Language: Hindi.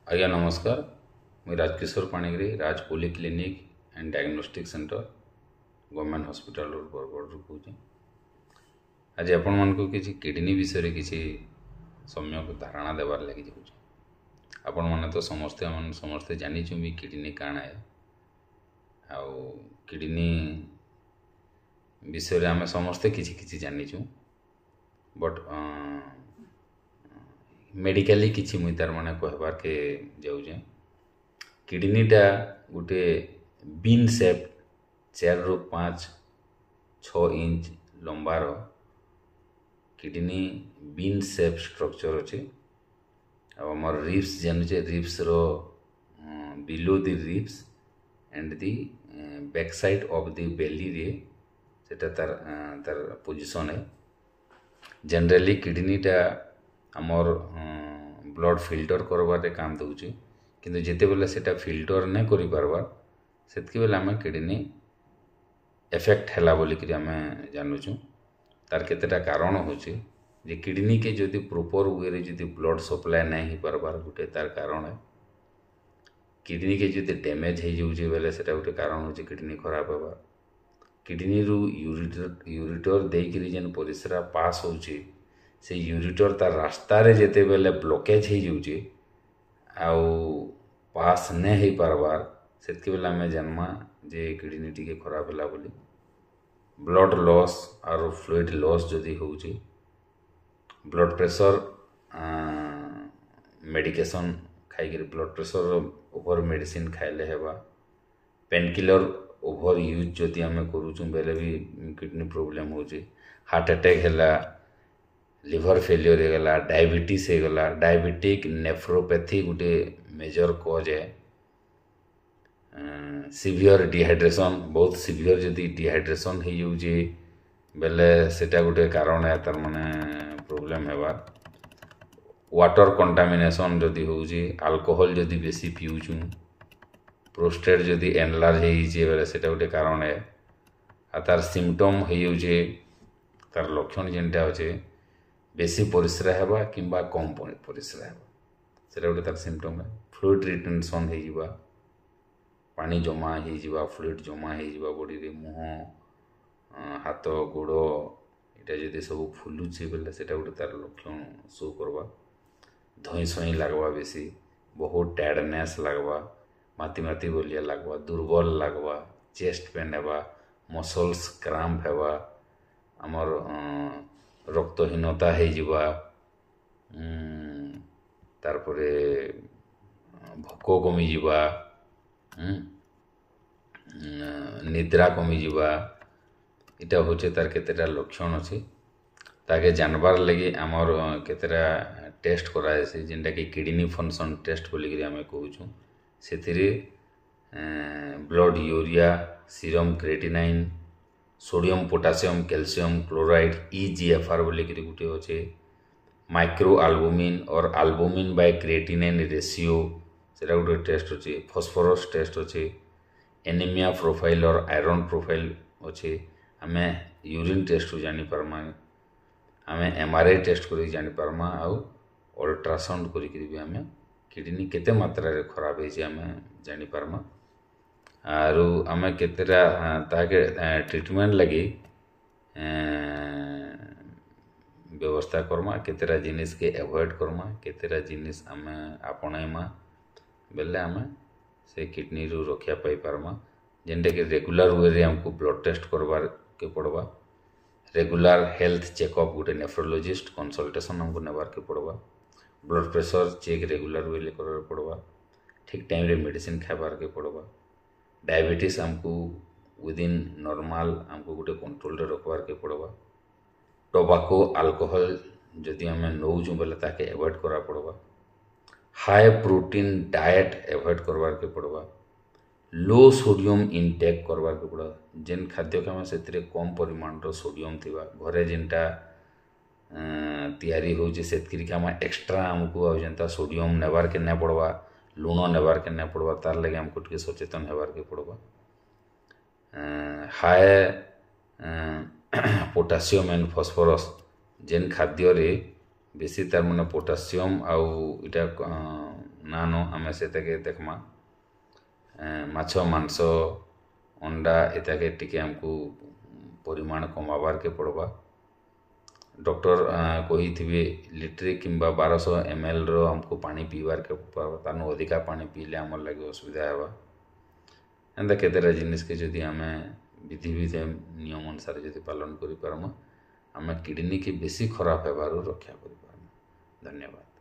आज्ञा नमस्कार। मुझे Rajkishore Panigrahi Raj polyclinic and diagnostic centre government hospital Bargarh कहे। आज आपण मान किसी किडनी विषय किसी सम्यक धारणा देवार लगी जाऊँ। आपण मैंने तो समस्ते जानीचु भी किडनी काण है आउ किडनी विषय आम समस्ते किसी किसी जानीचु बट मेडिकली किसी मुई तार माने कहबार के जाऊे किडनीटा गोटे बीन सेप 4 ରୁ 5-6 इंच लंबार किडनी बीन सेप स्ट्रक्चर अच्छे। आमर रिप्स जानुचे रिप्स रो below the ribs and the back side of the belly रे सेटा तार पोजीशन है। जनरली किडनीटा आमर ब्लड फिल्टर करवारे काम दूचे किंतु जिते बेले सेटा फिल्टर नहीं करि पारबार सेतकी बेले आम किडनी एफेक्ट हैला बोली कि आम जानूचु। तार केतेटा कारण होचे जे किडनी के जदि प्रॉपर वे रे जदि ब्लड सप्लाई नहीं हो पारबार गोटे तार कारण है। किडनी के जदि डैमेज हो जाउचे बेले सेटा गोटे कारण होचे किडनी खराब होबार। किडनी रु यूरिटर देकरी जेन परिस्रा पास होचे से यूरिटर तार रास्ता रे जेते बेले ब्लॉकेज हो जाउचे आउ पास नहीं हो पारबार सेतकी बेले आम जानमा जे किडनी टी खराब है बोली। ब्लड लॉस और फ्लूइड लॉस जदि होउचे ब्लड प्रेशर मेडिकेशन खाई ब्लड प्रेशर ओवर मेडिसिन खाइले हेबा। पेन किलर ओवर यूज जदि आम करूँ बेले भी किडनी प्रोब्लेम होचे। हार्ट अटैक है, लिवर फेलियर हो गला, डायबिटीज हो गला। डायबिटिक नेफ्रोपैथी गोटे मेजर कॉज है। सीवियर डिहाइड्रेशन बहुत सीवियर जदि डिहाइड्रेशन हो जाउचे बेले सेटा गोटे कारण है तार माने प्रोब्लेम हेबार। वाटर कंटामिनेशन जदि होउचे, अल्कोहल जदि बेसी पिउचु, प्रोस्टेट जदि एनलार्ज हो बेले सेटा गोटे कारण है। आ तार सिम्पटम हो जाउचे तार लक्षण जेनटा अच्छे बेसी परिस्रा हेबा किंबा कम परिस्रा हेबा सेटा गोटे तार सिम्पटम है। फ्लूइड रिटेंशन हो जिबा, पानी जमा हो जिबा, फ्लूइड जमा हो जिबा बॉडी रे, मुँह हाथ गोड़ इटा जदि सब फुलुचे बेले सेटा गोटे तार लक्षण शो करवा। धई सई लगवा, बेसी बहुत टायर्डनेस लगवा, माती माती बोलिया लगवा, दुर्बल लगवा, चेस्ट पेन हेबा, मसल्स क्राम्प हेबा, आमर रक्तहीनता हो जिबा, तारपरे भोक कमी जिबा, निद्रा कमी जिबा। इटा होचे तार केतेटा लक्षण अच्छे। ताके जानबार लगी आमर केतेटा टेस्ट कराए जेनटा कि किडनी फंक्शन टेस्ट बोलिक आम कहूँ। से blood urea, serum creatinine, sodium potassium calcium chloride EGFR बोलिक गोटे अच्छे। माइक्रो आल्बुमिन और आल्बुमिन बाय क्रिएटिनाइन रेशियो सेटा गोटे टेस्ट अच्छे। फॉस्फोरस टेस्ट अच्छे। एनीमिया प्रोफाइल और आयरन प्रोफाइल अच्छे। आम यूरिन टेस्ट जानी पारमा, आम MRI टेस्ट कर जानी पारमा, आउ अल्ट्रासाउंड करी भी आम किडनी केते मात्रा रे खराब है आम जानी पारमा। आरु आम केतेटा ताके ट्रीटमेंट लगी व्यवस्था करमा, केतेटा जिनिस के एवॉइड करमा, केतेटा जिनिस आम आपणाइमा बेले आम से किडनी रु रक्षा पाई पारमा। जेनटा कि रेगुलर वे रे हमको ब्लड टेस्ट करवार के पड़वा। रेगुलर हेल्थ चेकअप गोटे नेफ्रोलॉजिस्ट कंसल्टेशन हमको नेबार के पड़वा। ब्लड प्रेशर चेक रेगुलर वे कर पड़वा। ठीक टाइम रे मेडिसिन खाबार के पड़वा। डायबिटीज हमको विदिन नॉर्मल हमको गोटे कंट्रोल रे रखबार के पड़वा। टोबाको अल्कोहल जदि आम नौचु बेले ताके एवॉइड करा पड़वा। हाई प्रोटीन डाएट एवॉइड करवार के पड़वा। लो सोडियम इनटेक करवार के पड़ा। जेन खाद्य के से कम परिमाण सोडियम थिबा घरे जेनटा तैयारी होचे सेतकी आम एक्स्ट्रा आमको आ जेनता सोडियम नेबार के नहीं पड़वा, लुण नेबार के नहीं पड़वा, तार लगे आमको टे सचेतन होबार के पड़वा। हाई पोटासियम एंड फॉस्फोरस जेन खाद्य रे बेसी तार माने पोटासियम आउ इटा ନାନ ଆମେ ସେତାକେ ଦେଖ୍ମା। ମାଛ ମାଂସ ଅଣ୍ଡା ଏତାକେ ଟିକେ ଆମ୍କୁ ପରିମାଣ କମାବାର୍କେ ପଡ଼୍ବା। ଡକ୍ଟର କହିଥିବେ ଲିଟରେ କିମ୍ବା 1200 ml ଆମ୍କୁ ପାଣି ପିଇବାର୍କେ ପଡ଼୍ବା। ତାନୁ ଅଧିକା ପାଣି ପିଇଲେ ଆମର୍ ଲାଗି ଅସୁବିଧା ହେବା। ଏନ୍ତା କେତେଟା ଜିନିଷ୍କେ ଯଦି ଆମେ ବିଧି ନିୟମ ଅନୁସାରେ ଯଦି ପାଳନ କରିପାର୍ମା, ଆମେ କିଡ଼ନୀକେ ବେଶୀ ଖରାପ ହେବାରୁ ରକ୍ଷା କରିପାର୍ମା। ଧନ୍ୟବାଦ।